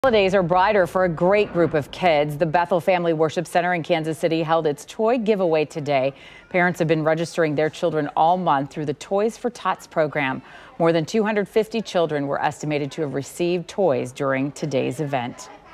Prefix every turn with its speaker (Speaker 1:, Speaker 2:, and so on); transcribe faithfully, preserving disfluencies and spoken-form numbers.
Speaker 1: Holidays are brighter for a great group of kids. The Bethel Family Worship Center in Kansas City held its toy giveaway today. Parents have been registering their children all month through the Toys for Tots program. More than two hundred fifty children were estimated to have received toys during today's event.